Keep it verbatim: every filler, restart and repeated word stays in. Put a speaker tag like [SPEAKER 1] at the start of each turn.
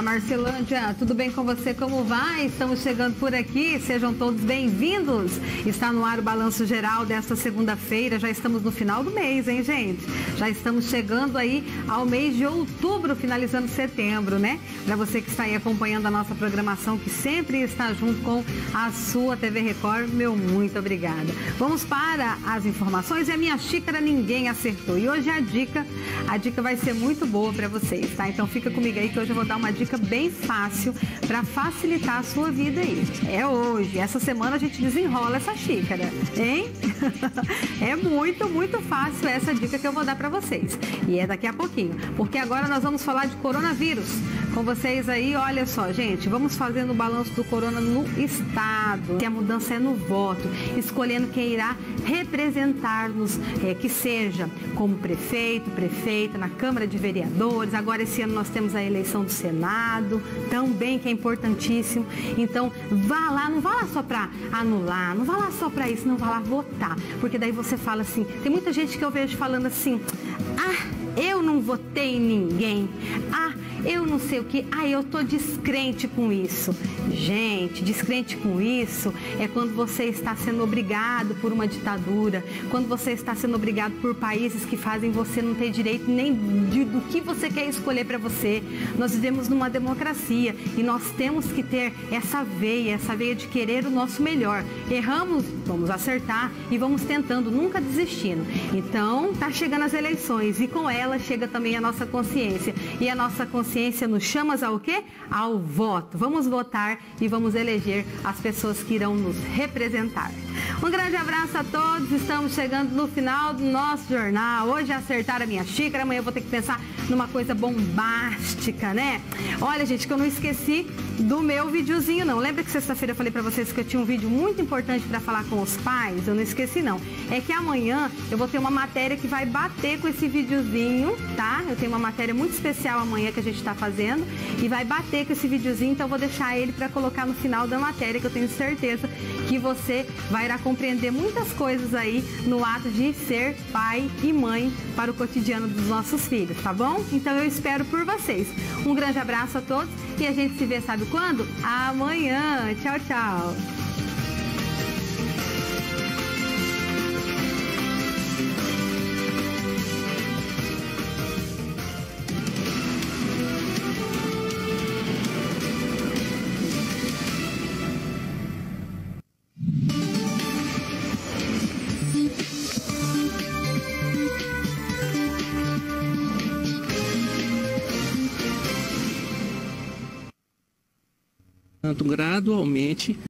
[SPEAKER 1] Marcelândia, tudo bem com você? Como vai? Estamos chegando por aqui, sejam todos bem-vindos. Está no ar o Balanço Geral desta segunda-feira, já estamos no final do mês, hein, gente? Já estamos chegando aí ao mês de outubro, finalizando setembro, né? Para você que está aí acompanhando a nossa programação, que sempre está junto com a sua T V Record, meu muito obrigada. Vamos para as informações e a minha xícara ninguém acertou. E hoje a dica, a dica vai ser muito boa para vocês, tá? Então fica comigo aí que hoje eu vou dar uma dica bem fácil para facilitar a sua vida aí. É hoje, essa semana a gente desenrola essa xícara, hein? É muito, muito fácil essa dica que eu vou dar para vocês. E é daqui a pouquinho, porque agora nós vamos falar de coronavírus com vocês aí. Olha só, gente, vamos fazendo o balanço do corona no estado. Que a mudança é no voto, escolhendo quem irá representar-nos, é, que seja como prefeito, prefeita, na Câmara de Vereadores. Agora esse ano nós temos a eleição do Senado, também que é importantíssimo. Então vá lá, não vá lá só para anular, não vá lá só para isso, não vá lá votar, porque daí você fala assim, tem muita gente que eu vejo falando assim, ah, eu não votei em ninguém, ah, eu não sei o que, ah, eu tô descrente com isso. Gente, descrente com isso é quando você está sendo obrigado por uma ditadura, quando você está sendo obrigado por países que fazem você não ter direito nem de, do que você quer escolher para você. Nós vivemos numa democracia e nós temos que ter essa veia, essa veia de querer o nosso melhor. Erramos, vamos acertar e vamos tentando, nunca desistindo. Então, tá chegando as eleições e com ela chega também a nossa consciência. E a nossa consciência nos chama ao quê? Ao voto. Vamos votar e vamos eleger as pessoas que irão nos representar. Um grande abraço a todos, estamos chegando no final do nosso jornal. Hoje é acertar a minha xícara, amanhã eu vou ter que pensar numa coisa bombástica, né? Olha, gente, que eu não esqueci do meu videozinho, não. Lembra que sexta-feira eu falei pra vocês que eu tinha um vídeo muito importante pra falar com os pais? Eu não esqueci, não. É que amanhã eu vou ter uma matéria que vai bater com esse videozinho, tá? Eu tenho uma matéria muito especial amanhã que a gente tá fazendo e vai bater com esse videozinho, então eu vou deixar ele pra colocar no final da matéria, que eu tenho certeza que você vai irá compreender muitas coisas aí no ato de ser pai e mãe para o cotidiano dos nossos filhos, tá bom? Então eu espero por vocês. Um grande abraço a todos e a gente se vê, sabe quando? Amanhã. Tchau, tchau.
[SPEAKER 2] Gradualmente